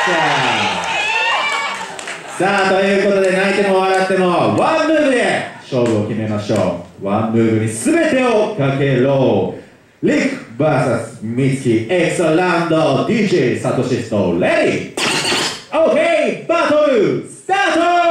さあ、ということで泣いても笑ってもワンムーブで勝負を決めましょう。ワンムーブに全てをかけろ。リック VS ミツキエクサランド DJ サトシストレディー OK バトルスタート。